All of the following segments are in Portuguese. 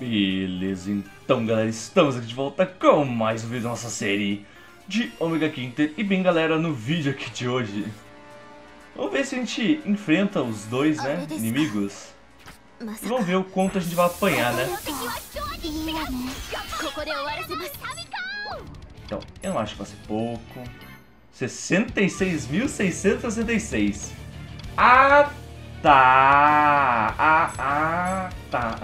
Beleza, então galera, estamos aqui de volta com mais um vídeo da nossa série de Omega Quinter. E bem galera, no vídeo aqui de hoje, vamos ver se a gente enfrenta os dois, né, inimigos. E vamos ver o quanto a gente vai apanhar, né. Então, eu acho que vai ser pouco. 66.666. Ah, tá. Tá.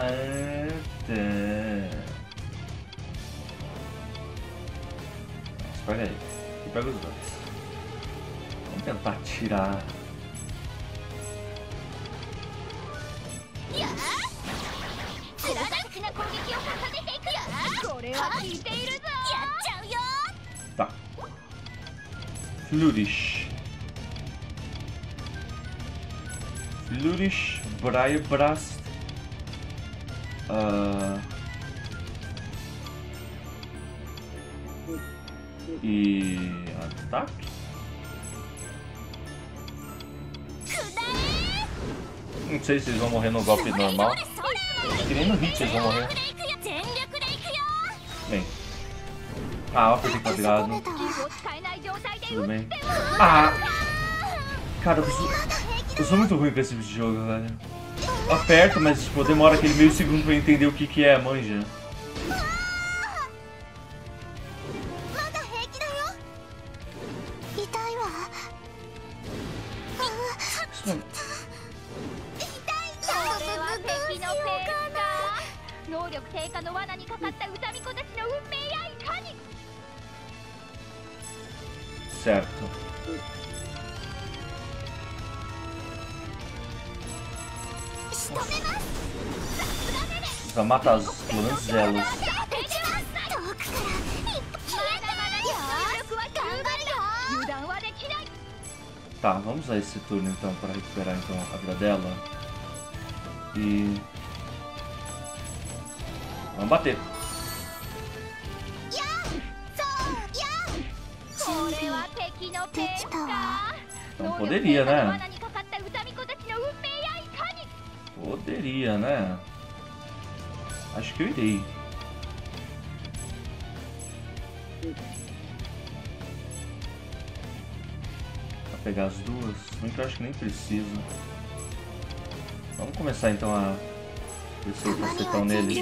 Espera aí. Eu pego os dois. Vamos tentar tirar. Tá. Flourish. Flourish, Briarbrast. E ataque? Não sei se eles vão morrer no golpe normal. Acho que nem no hit eles vão morrer. Bem. Ah, ó, porque tá virado. Tudo bem. Ah! Cara, eu sou muito ruim com esse tipo de jogo, velho. Eu aperto, mas tipo, demora aquele meio segundo pra eu entender o que é, manja. Certo. Já mata as glanzelas. Tá, vamos usar esse turno então para recuperar então a vida dela. E vamos bater. Então poderia, né? Poderia, né? Acho que eu irei. Pra pegar as duas, bem que eu acho que nem preciso. Vamos começar então a descer o cacetão nele.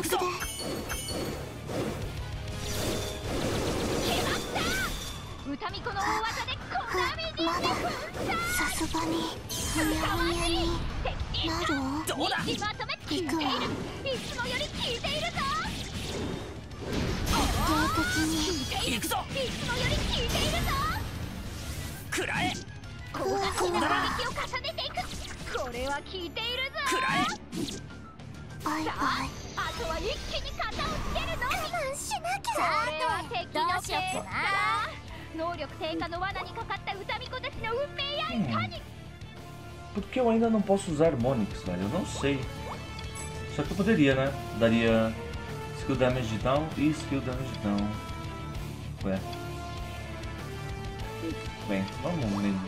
Por que eu ainda não posso usar Harmonix, velho? Eu não sei. Só que eu poderia, né? Daria skill damage down e skill damage down. Ué. Bem, vamos mesmo.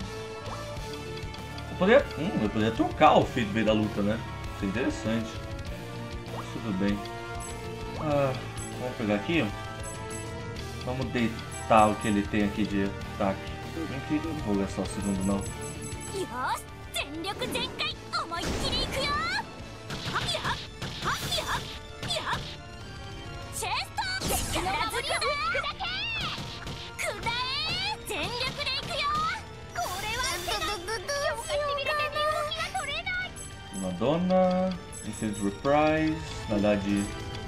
Eu poderia trocar o feedback da luta, né? Isso é interessante. Tudo bem. Vamos pegar aqui. Vamos deitar o que ele tem aqui de ataque. Bem que não vou gastar o segundo não. Madonna, Infinite Reprise, na verdade,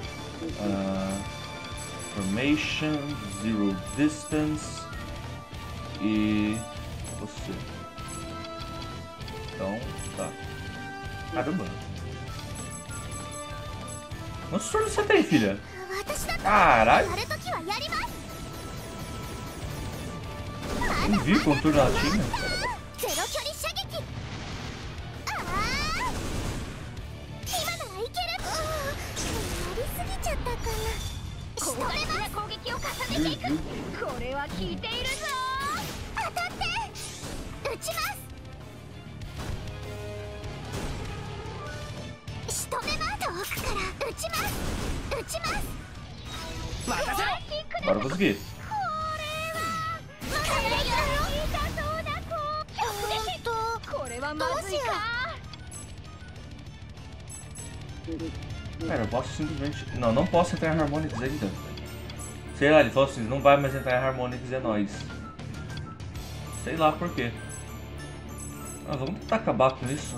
Formation, Zero Distance e você. Então, tá. Caramba. Quantos turnos você tem, filha? Caralho. Não vi quanto turno ela tinha. Agora eu consegui. Cara, eu posso simplesmente... Não, não posso entrar em Harmonix ainda. Sei lá, ele falou assim, não vai mais entrar em Harmonix, é nóis. Sei lá por quê. Ah, vamos tentar acabar com isso.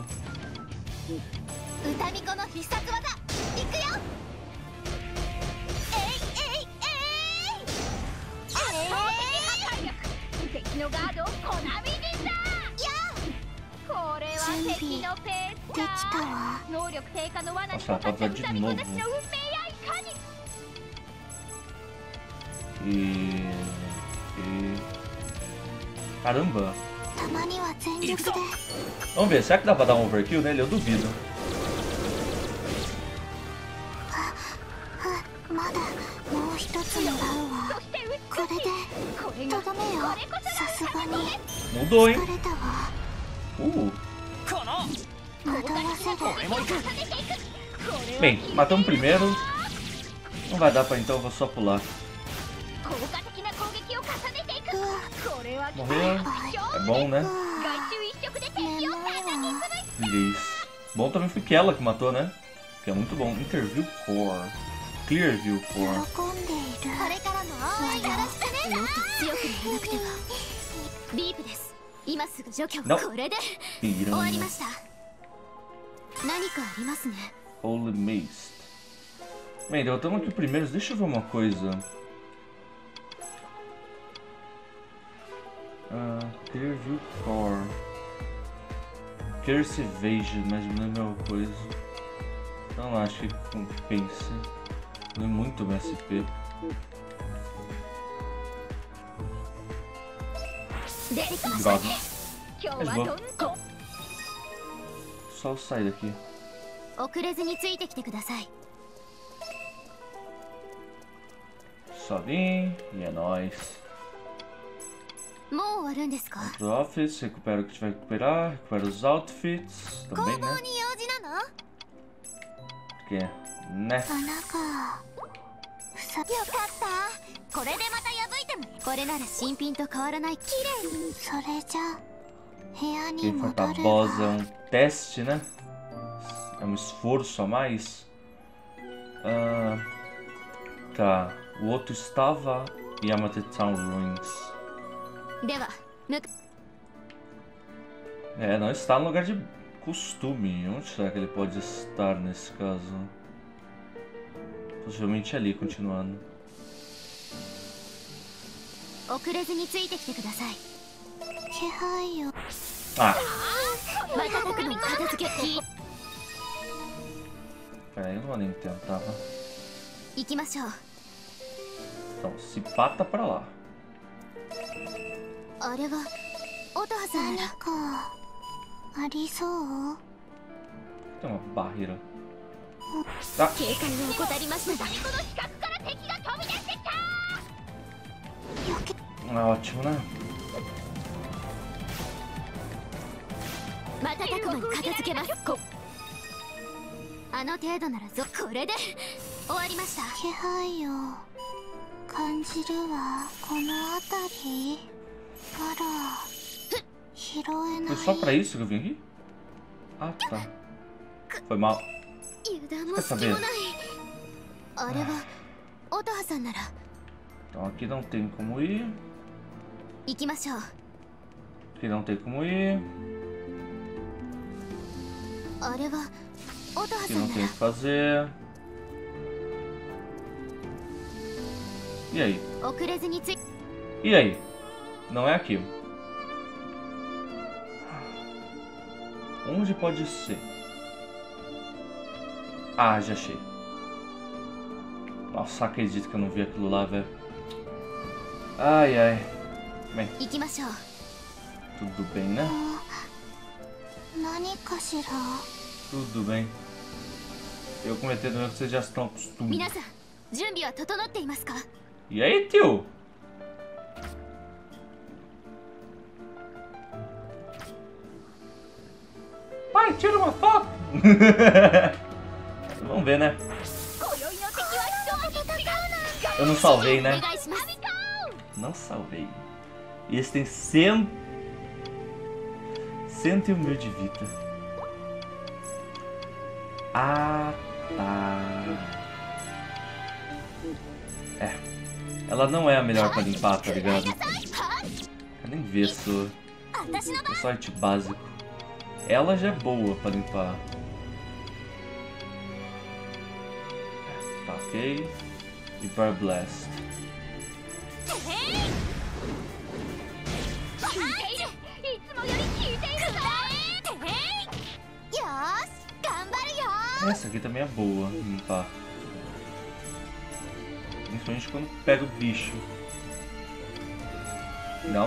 Nossa, tá precisando de novo. Caramba! Vamos ver, será que dá pra dar um overkill nele? Eu duvido. Mudou, hein? Bem, matamos o primeiro. Não vai dar pra então, eu vou só pular. Morreu. É bom, né? Isso. Bom também foi que ela que matou, né? Que é muito bom. Interview Core. Clearview Core. Não. Piranha. Holy Mace. Bem, derrotamos aqui primeiros. Deixa eu ver uma coisa. Clearview Core. Curse Evasion, mas não é a mesma coisa. Então acho que compensa. Não é muito MSP. Droga. Mas bom. Só sair daqui. Só vim e é nóis. Outro outfits, recupera o que tiver que recuperar, recupera os outfits também, né? Porque, né? Enfrentar a boss é um teste, né? É um esforço a mais. Tá, o outro estava Yamate Town Ruins. É, não está no lugar de costume. Onde será que ele pode estar nesse caso? Possivelmente ali, continuando. Ah! Peraí, eu não vou nem tentar. Então, se pata pra lá. Tem uma barreira. Tá. Ótimo, né? Foi só pra isso que eu vim aqui? Ah, tá. Foi mal. Quer saber? Então aqui não tem como ir. Aqui não tem como ir. Aqui não tem o que fazer. E aí? E aí? Não é aqui. Onde pode ser? Ah, já achei. Nossa, acredito que eu não vi aquilo lá, velho. Ai, ai. Bem. Tudo bem, né? Tudo bem. Eu cometendo erro que vocês já estão acostumados. E aí, tio? Pai, tira uma foto! Vamos ver, né? Eu não salvei, né? Não salvei. E esse tem 101.000 de vida. Ah, tá. É. Ela não é a melhor pra limpar, tá ligado? Eu nem vi isso. É só arte básico. Ela já é boa pra limpar. Tá, ok. E Bar Blast. Essa aqui também é boa limpar. Principalmente quando pega o bicho. Não.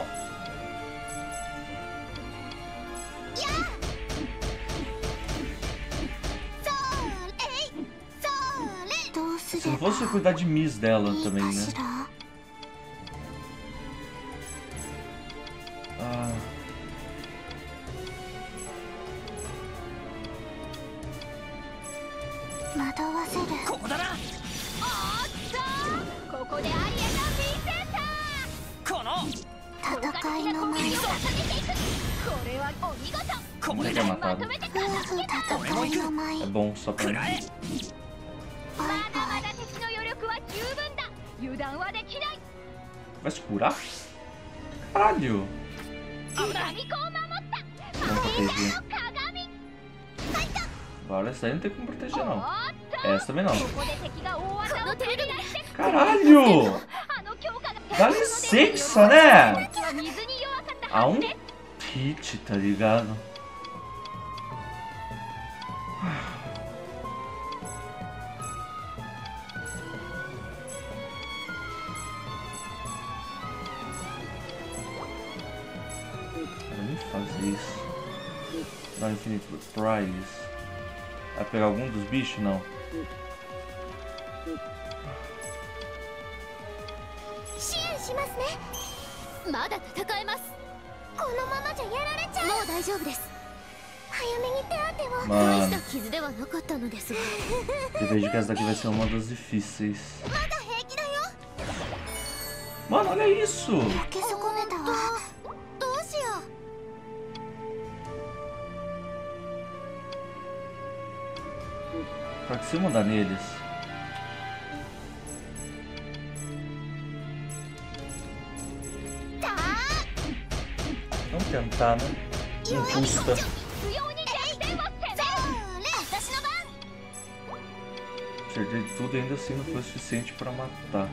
Se não fosse cuidar de Miss dela também, né? Ah. Não quer matar. É bom só pra mim. Vai se curar? Caralho! Vamos proteger. Agora essa aí não tem como proteger não. Essa também não. Caralho! Dá licença, né? Há um hit, tá ligado? Eu nem fazer isso. Dá Infinite Prize. Vai pegar algum dos bichos? Não. Mano, eu vejo que essa daqui vai ser uma das difíceis. Mano, olha isso! Pra que se mandar neles? Vamos tentar, né? Não custa. Acertei tudo e ainda assim não foi o suficiente pra matar.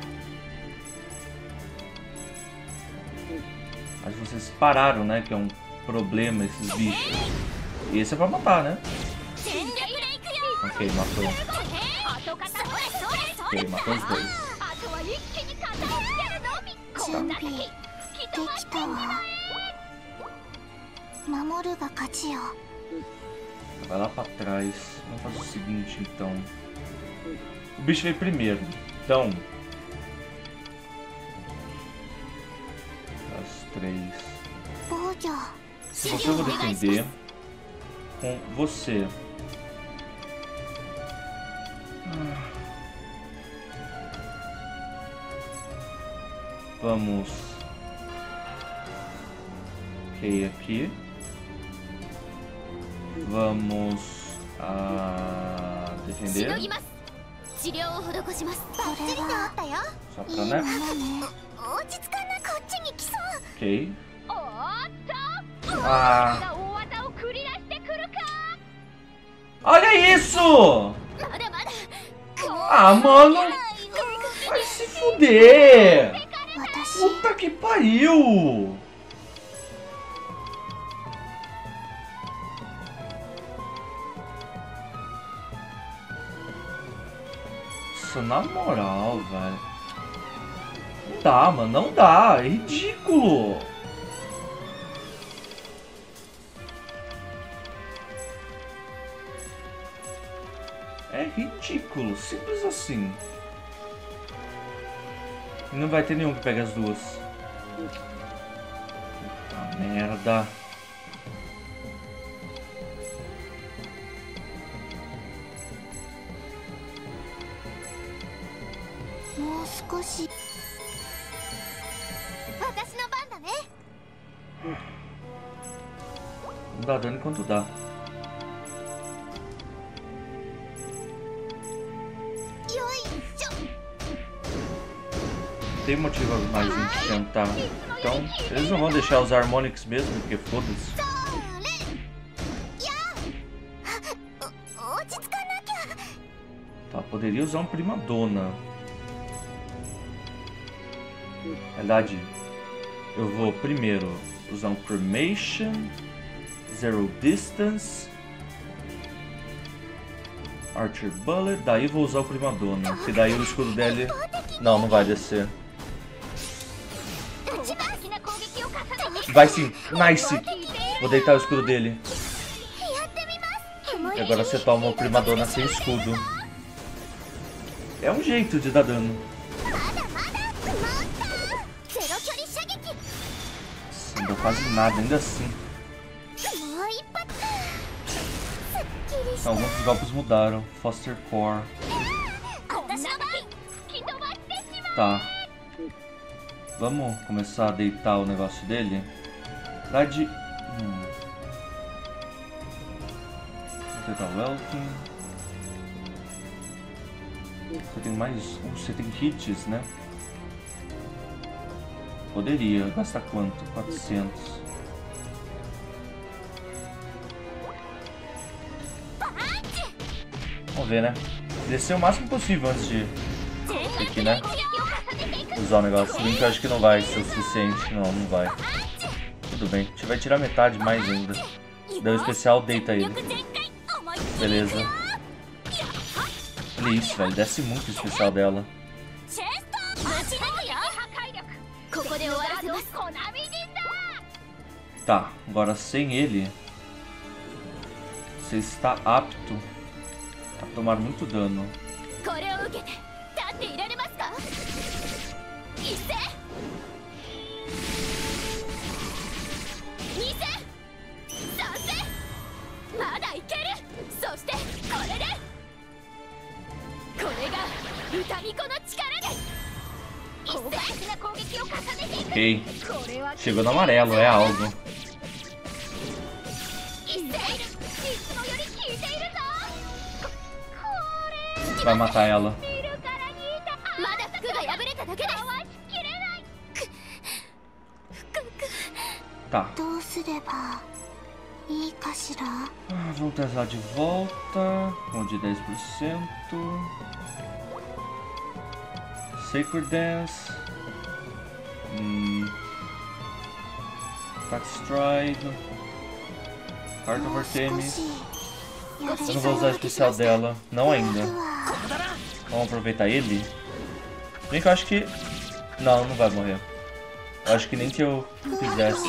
Mas vocês pararam, né? Que é um problema esses bichos. E esse é pra matar, né? Ok, matou. Ok, matou os dois. Tá. Vai lá pra trás. Vamos fazer o seguinte, então. O bicho veio primeiro. Então... As 3. Se você eu vou defender com você. Vamos. Ok, aqui. Vamos defender. Só pra, né? Ok. Ah. Olha isso! Ah, mano! Vai se fuder! Puta que pariu! Nossa, na moral, velho. Não dá, mano. Não dá. É ridículo. É ridículo. Simples assim. E não vai ter nenhum que pegue as duas. Puta merda. Não dá dano enquanto dá. Tem motivo mais em tentar. Então, eles não vão deixar os Harmonix mesmo, porque foda-se. Tá, poderia usar um Prima Donna. Na verdade, eu vou primeiro usar um Cremation, Zero Distance, Archer Bullet, daí vou usar o Prima Donna, que daí o escudo dele não vai descer. Vai sim, nice! Vou deitar o escudo dele. E agora você toma o Prima Donna sem escudo. É um jeito de dar dano. Não deu quase nada, ainda assim. Alguns dos golpes mudaram. Foster Core. Tá. Vamos começar a deitar o negócio dele. Lá de... Vou deitar o Welkin. Você tem mais... Você tem hits, né? Poderia. Gastar quanto? 400. Vamos ver, né? Descer o máximo possível antes de... Aqui, né? Usar o negócio. Link eu acho que não vai ser o suficiente. Não vai. Tudo bem. A gente vai tirar metade mais ainda. Deu especial, deita ele. Beleza. Olha isso, velho. Desce muito o especial dela. Tá, agora sem ele, você está apto a tomar muito dano. Ok, chegou no amarelo, é algo. Vai matar ela. Tá. Vamos trazer de volta. Com de 10%. Sacred Dance. Attack Stride. Heart of Artemis. Eu não vou usar o especial dela. Não ainda. Vamos aproveitar ele. Bem que eu acho que... Não vai morrer. Eu acho que nem que eu fizesse...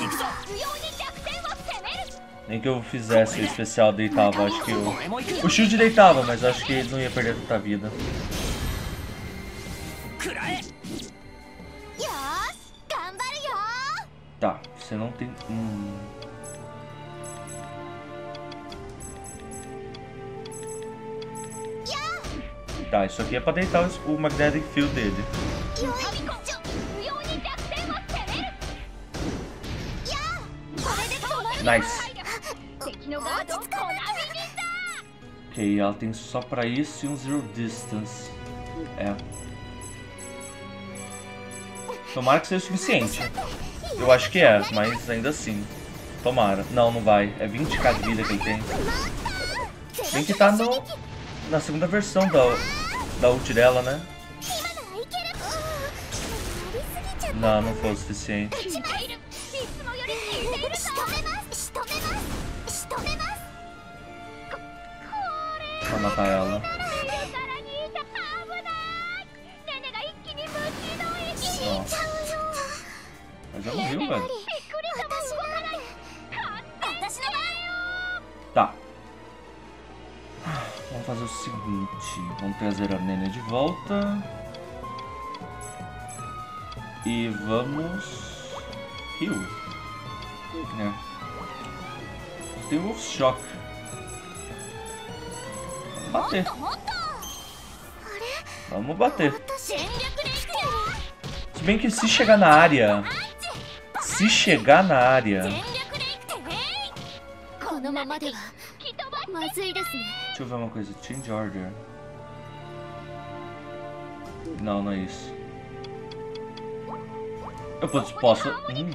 Nem que eu fizesse o especial deitava. Acho que o shield deitava, mas eu acho que ele não ia perder tanta vida. Tá, você não tem... Tá, isso aqui é pra deitar o Magnetic Field dele. Nice. Ok, ela tem só pra isso e um Zero Distance. É. Tomara que seja o suficiente. Eu acho que é, mas ainda assim. Tomara. Não vai. É 20k de vida que ele tem. Tem que estar na segunda versão da ult dela, né? Não foi o suficiente. Vou matar ela. Nossa. Mas já morreu, velho. Tá. Vamos fazer o seguinte. Vamos trazer a Nene de volta. E vamos... Heal. Tem o Wolf Shock. Vamos bater. Vamos bater. bem que se chegar na área... Se chegar na área... Deixa eu ver uma coisa. Change order. Não, não é isso. Eu posso...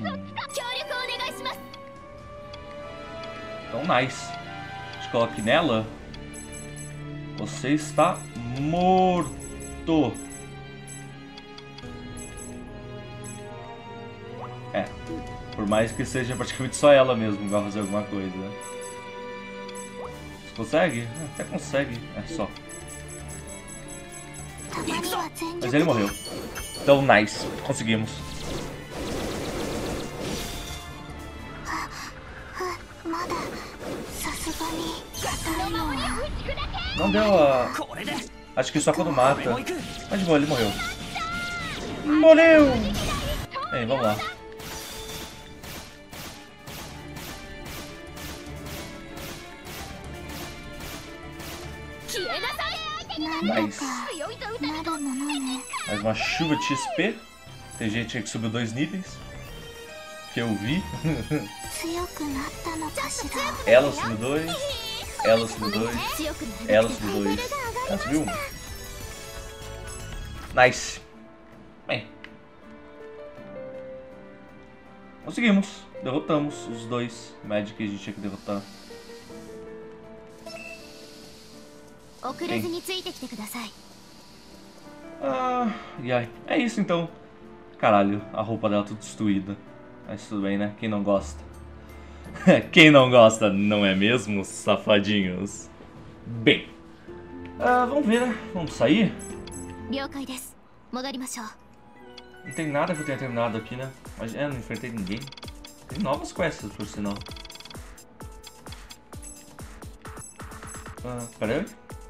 Então, nice. A gente coloca nela. Você está morto. É. Por mais que seja praticamente só ela mesmo que vai fazer alguma coisa. Você consegue? Até consegue. É só. Mas ele morreu. Então, nice. Conseguimos. Não deu a... Acho que só quando mata. Mas de boa, ele morreu. Morreu! Bem, vamos lá. Nice. Mais uma chuva de XP. Tem gente que subiu 2 níveis. Que eu vi. Ela subiu 2. Ela subiu 2. Ela subiu 2. Ela subiu 1. Nice. Bem. Conseguimos. Derrotamos os 2 Magic que a gente tinha que derrotar. É isso então. Caralho, a roupa dela tudo destruída. Mas tudo bem, né? Quem não gosta? Quem não gosta, não é mesmo, safadinhos? Bem, vamos ver, né? Vamos sair? Não tem nada que eu tenha terminado aqui, né? Mas não enfrentei ninguém. Tem novas quests, por sinal. Peraí.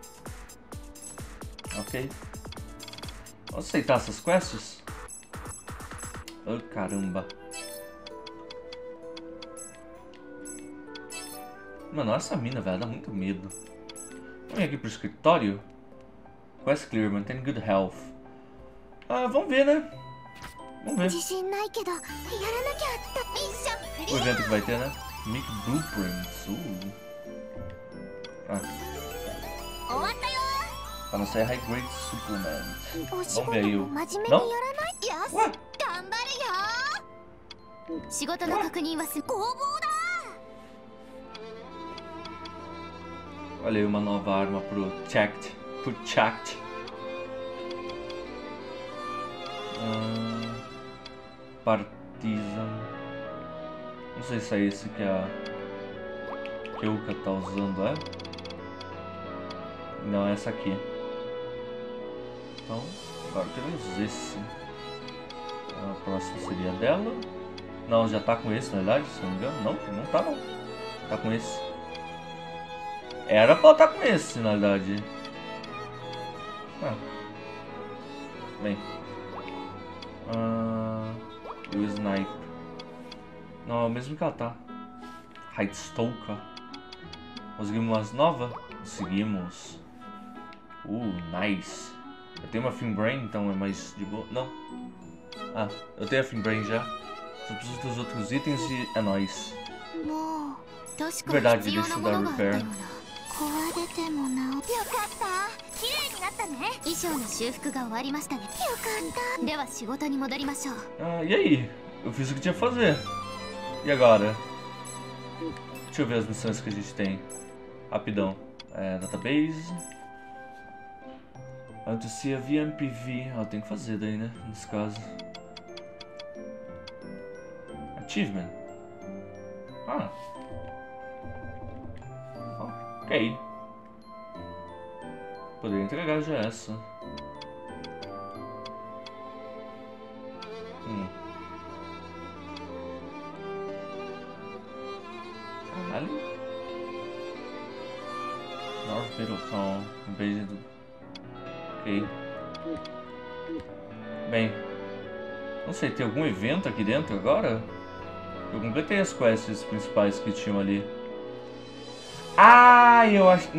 Ok. Vamos aceitar essas quests? Oh, caramba. Mano, olha essa mina, velho. Dá muito medo. Vamos vir aqui pro escritório. Quest clear, maintain good health. Vamos ver, né? Vamos ver. O evento que vai ter, né? Make blueprints. Para não sair high grade supplement. Vamos ver aí o... Não? Ué? Olha aí uma nova arma pro Chact. Partisan. Não sei se é esse que a Kyuka tá usando, é? Não, é essa aqui. Então, agora temos esse. A próxima seria dela. Não, já tá com esse, na verdade, se não me engano. Não, não tá não. Tá com esse. Era pra estar com esse, na verdade. Bem. O Sniper. Não, é o mesmo que ela tá. Heightstalker. Conseguimos umas novas? Conseguimos. Nice. Eu tenho uma Finbrain, então é mais de boa. Não. Eu tenho a Finbrain já. Só preciso dos outros itens e é nóis. Verdade, deixa eu dar repair. E aí? Eu fiz o que tinha que fazer. E agora? Deixa eu ver as missões que a gente tem. Rapidão. Database. Antes se havia MPV. Eu tenho que fazer daí, né? Nesse caso. Achievement. Ok. Poderia entregar já essa. Caralho. North Middletown. Base do... Ok. Bem. Não sei, tem algum evento aqui dentro agora? Eu completei as quests principais que tinham ali. Eu acho...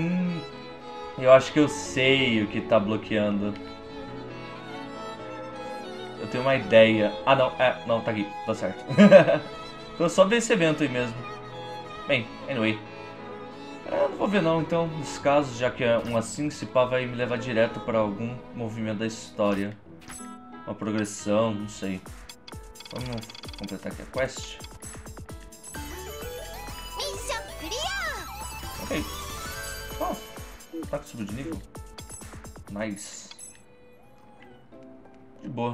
Eu acho que eu sei o que tá bloqueando. Eu tenho uma ideia. Ah, não. Não, tá aqui. Tá certo. Então é só ver esse evento aí mesmo. Bem, anyway. Não vou ver não, então, nesse caso, já que é um assim, se pá vai me levar direto para algum movimento da história. Uma progressão, não sei. Vamos completar aqui a quest. Ok. Oh, tá que subiu de nível. Nice. De boa.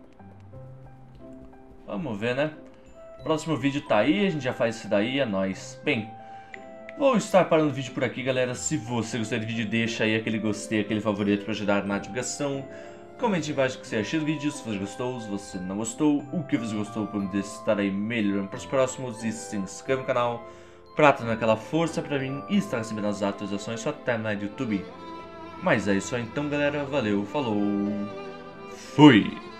Vamos ver, né? Próximo vídeo tá aí, a gente já faz isso daí, é nóis. Bem, vou estar parando o vídeo por aqui, galera. Se você gostou do vídeo, deixa aí aquele gostei, aquele favorito para ajudar na divulgação. Comente embaixo o que você achou do vídeo, se você gostou, se você não gostou, o que você gostou para me estar aí melhorando para os próximos. E se inscreva no canal para dar aquela força para mim e estar recebendo as atualizações só até no YouTube. Mas é isso aí então, galera. Valeu, falou, fui!